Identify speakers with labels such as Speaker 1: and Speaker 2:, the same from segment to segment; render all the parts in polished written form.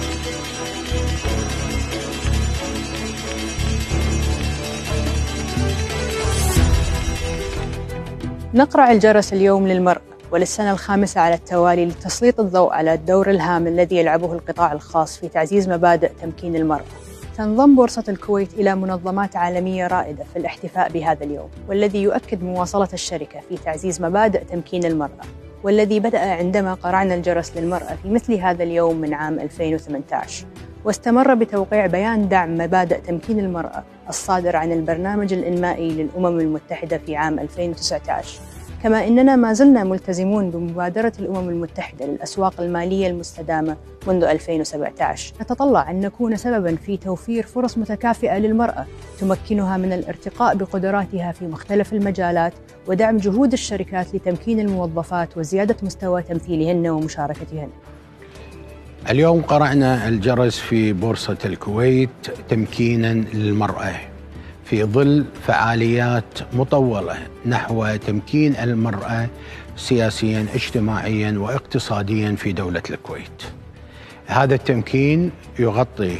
Speaker 1: نقرع الجرس اليوم للمرأة وللسنة الخامسة على التوالي لتسليط الضوء على الدور الهام الذي يلعبه القطاع الخاص في تعزيز مبادئ تمكين المرأة. تنضم بورصة الكويت إلى منظمات عالمية رائدة في الاحتفاء بهذا اليوم، والذي يؤكد مواصلة الشركة في تعزيز مبادئ تمكين المرأة، والذي بدأ عندما قرعنا الجرس للمرأة في مثل هذا اليوم من عام 2018، واستمر بتوقيع بيان دعم مبادئ تمكين المرأة الصادر عن البرنامج الإنمائي للأمم المتحدة في عام 2019. كما إننا ما زلنا ملتزمون بمبادرة الأمم المتحدة للأسواق المالية المستدامة منذ 2017. نتطلع أن نكون سبباً في توفير فرص متكافئة للمرأة تمكنها من الارتقاء بقدراتها في مختلف المجالات، ودعم جهود الشركات لتمكين الموظفات وزيادة مستوى تمثيلهن ومشاركتهن.
Speaker 2: اليوم قرعنا الجرس في بورصة الكويت تمكيناً للمرأة في ظل فعاليات مطولة نحو تمكين المرأة سياسياً، اجتماعياً واقتصادياً في دولة الكويت. هذا التمكين يغطي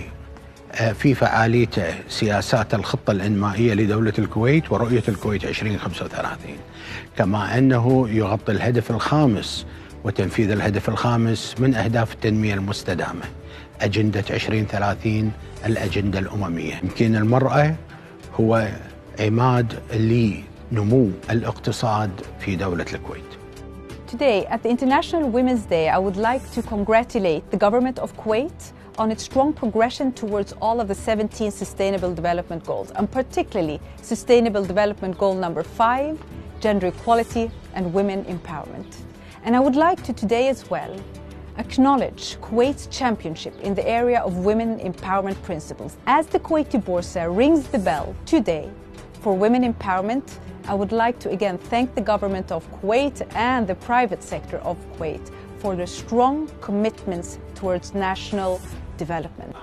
Speaker 2: في فعاليته سياسات الخطة الإنمائية لدولة الكويت ورؤية الكويت 2035، كما أنه يغطي الهدف الخامس وتنفيذ الهدف الخامس من أهداف التنمية المستدامة، أجندة 2030 الأجندة الأممية. تمكين المرأة هو عماد لنمو الاقتصاد في دولة الكويت.
Speaker 3: Today, at the International Women's Day, I would like to congratulate the government of Kuwait on its strong progression towards all of the 17 Sustainable Development Goals, and particularly Sustainable Development Goal number 5, gender equality and women empowerment. And I would like to today as well acknowledge Kuwait's championship in the area of women empowerment principles. As the Kuwaiti Borsa rings the bell today for women empowerment, I would like to again thank the government of Kuwait and the private sector of Kuwait for their strong commitments towards national development.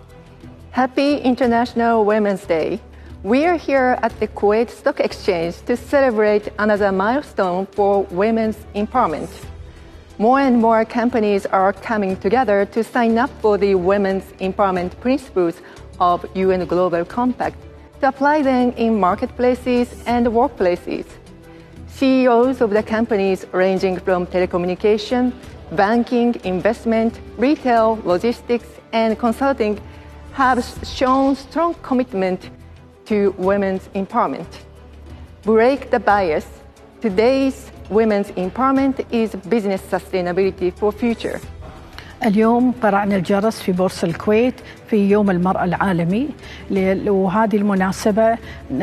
Speaker 4: Happy International Women's Day. We are here at the Kuwait Stock Exchange to celebrate another milestone for women's empowerment. More and more companies are coming together to sign up for the women's empowerment principles of UN Global Compact to apply them in marketplaces and workplaces. CEOs of the companies ranging from telecommunication, banking, investment, retail, logistics, and consulting have shown strong commitment to women's empowerment. Break the bias. Today's women's empowerment is business sustainability for future.
Speaker 5: اليوم قرعنا الجرس في بورصة الكويت في يوم المرأة العالمي، وهذه المناسبة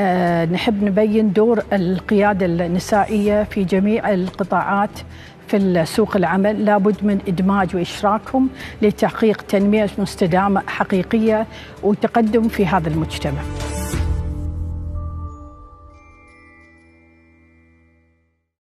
Speaker 5: نحب نبين دور القيادة النسائية في جميع القطاعات في سوق العمل. لابد من إدماج وإشراكهم لتحقيق تنمية مستدامة حقيقية وتقدم في هذا المجتمع.